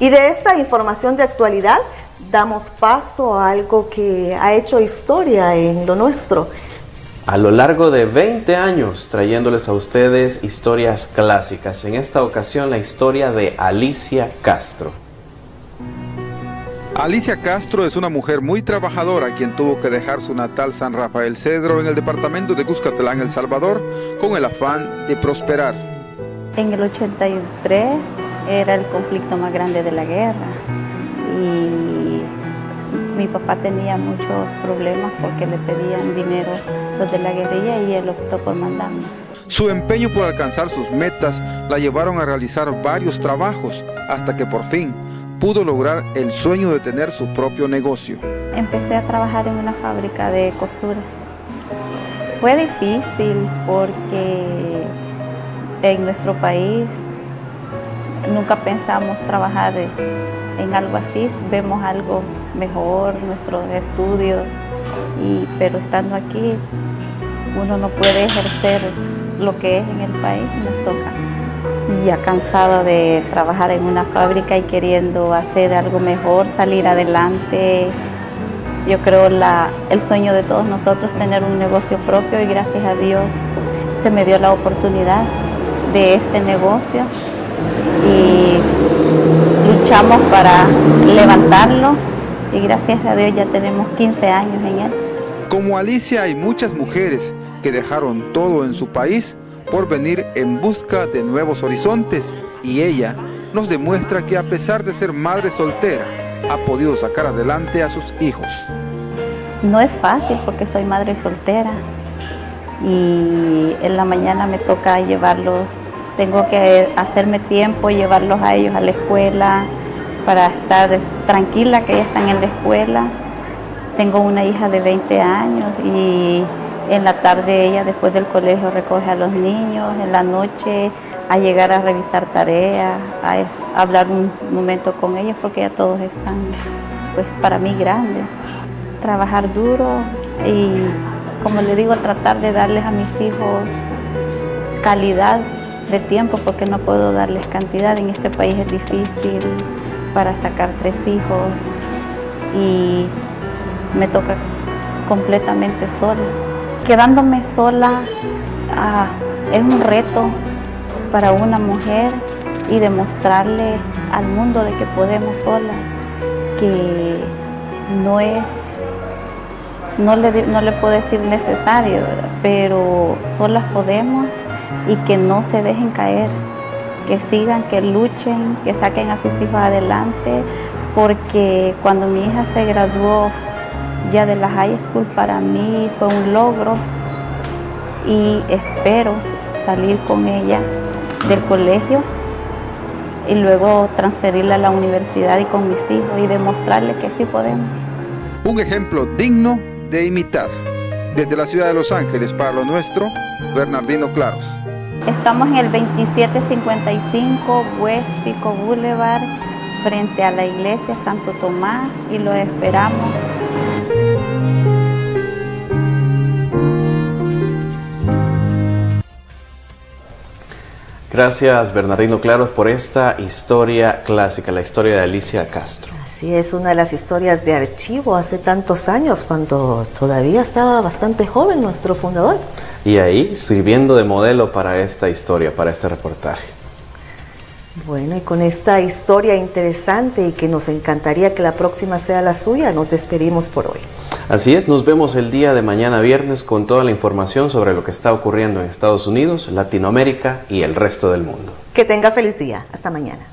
Y de esta información de actualidad damos paso a algo que ha hecho historia en lo nuestro. A lo largo de 20 años trayéndoles a ustedes historias clásicas. En esta ocasión la historia de Alicia Castro. Alicia Castro es una mujer muy trabajadora quien tuvo que dejar su natal San Rafael Cedro en el departamento de Cuscatlán, El Salvador, con el afán de prosperar. En el 83 era el conflicto más grande de la guerra y mi papá tenía muchos problemas porque le pedían dinero los de la guerrilla y él optó por mandarnos. Su empeño por alcanzar sus metas la llevaron a realizar varios trabajos hasta que por fin pudo lograr el sueño de tener su propio negocio. Empecé a trabajar en una fábrica de costura. Fue difícil porque en nuestro país nunca pensamos trabajar en algo así, vemos algo mejor, nuestros estudios, pero estando aquí uno no puede ejercer lo que es en el país, nos toca. Ya cansada de trabajar en una fábrica y queriendo hacer algo mejor, salir adelante. Yo creo el sueño de todos nosotros tener un negocio propio y gracias a Dios se me dio la oportunidad de este negocio y luchamos para levantarlo y gracias a Dios ya tenemos 15 años en él. Como Alicia hay muchas mujeres que dejaron todo en su país por venir en busca de nuevos horizontes y ella nos demuestra que a pesar de ser madre soltera ha podido sacar adelante a sus hijos. No es fácil porque soy madre soltera y en la mañana me toca llevarlos, tengo que hacerme tiempo, llevarlos a ellos a la escuela para estar tranquila que ya están en la escuela. Tengo una hija de 20 años y en la tarde ella después del colegio recoge a los niños, en la noche a llegar a revisar tareas, a hablar un momento con ellos porque ya todos están pues para mí grandes. Trabajar duro y como le digo tratar de darles a mis hijos calidad de tiempo porque no puedo darles cantidad, en este país es difícil para sacar 3 hijos y me toca completamente sola. Quedándome sola es un reto para una mujer y demostrarle al mundo de que podemos sola, que no le puedo decir necesario, ¿verdad? Pero solas podemos y que no se dejen caer, que sigan, que luchen, que saquen a sus hijos adelante, porque cuando mi hija se graduó ya de la high school para mí fue un logro y espero salir con ella del colegio y luego transferirla a la universidad y con mis hijos y demostrarle que sí podemos. Un ejemplo digno de imitar. Desde la ciudad de Los Ángeles para lo nuestro, Bernardino Claros. Estamos en el 2755 West Pico Boulevard frente a la iglesia Santo Tomás y los esperamos. Gracias Bernardino Claros por esta historia clásica, la historia de Alicia Castro. Así es, una de las historias de archivo hace tantos años, cuando todavía estaba bastante joven nuestro fundador. Y ahí sirviendo de modelo para esta historia, para este reportaje. Bueno, y con esta historia interesante y que nos encantaría que la próxima sea la suya, nos despedimos por hoy. Así es, nos vemos el día de mañana viernes con toda la información sobre lo que está ocurriendo en Estados Unidos, Latinoamérica y el resto del mundo. Que tenga feliz día. Hasta mañana.